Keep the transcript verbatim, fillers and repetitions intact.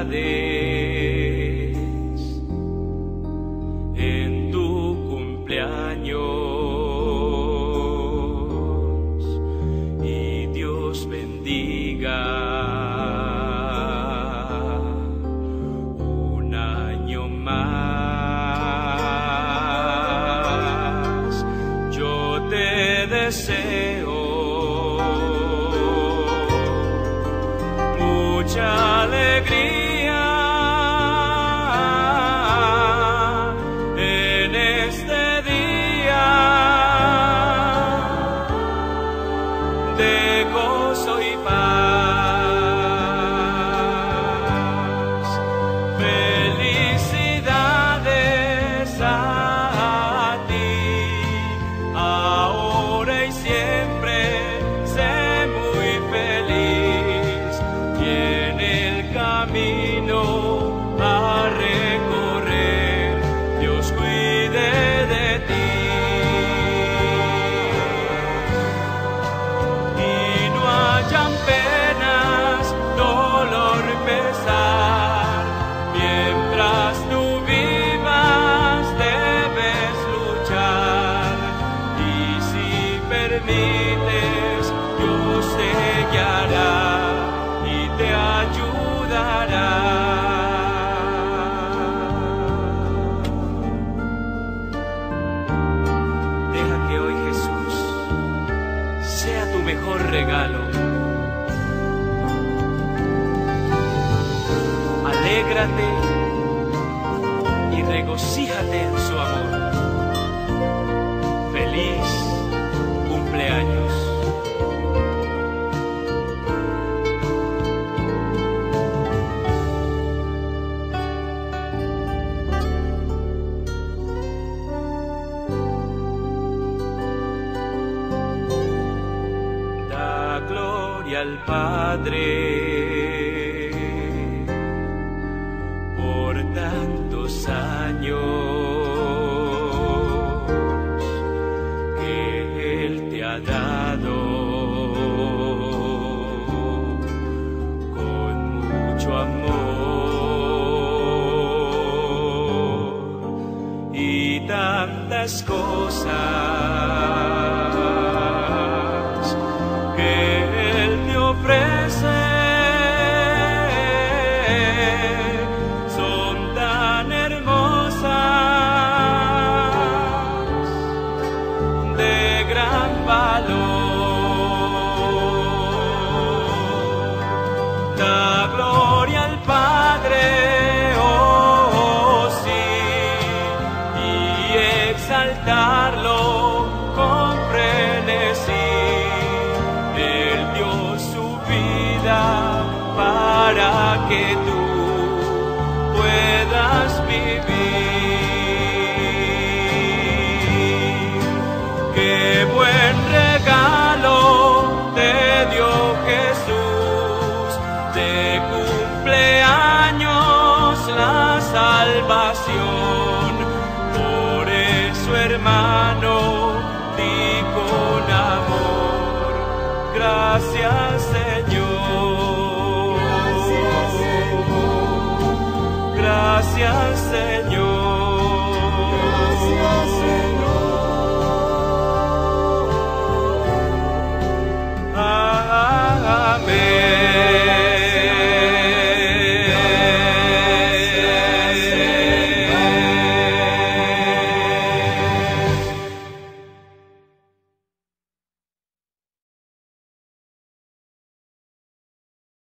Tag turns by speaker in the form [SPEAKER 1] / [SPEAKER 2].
[SPEAKER 1] felicidades en tu cumpleaños y Dios bendiga un año más. Yo te deseo mucha alegría en este día de gozo y paz. Felicidades a ti, ahora y siempre. Sé muy feliz y en el camino a recorrer Dios cuide de ti y no hayan penas, dolor, pesar. Mientras tú vivas debes luchar y si permites Dios te guiará y te ayudará. Deja que hoy Jesús sea tu mejor regalo. Alégrate y regocíjate en su amor. Feliz cumpleaños. Da gloria al Padre por tantos años que Él te ha dado con mucho amor y tantas cosas que Él te ofrece. Son tan hermosas, de gran valor. Da gloria al Padre, oh sí, y exaltarlo con frenesí. Él dio su vida para que tú puedas vivir. Qué buen regalo te dio Jesús, de cumpleaños la salvación. Por eso, hermano, di con amor: gracias, Señor. Gracias, Señor.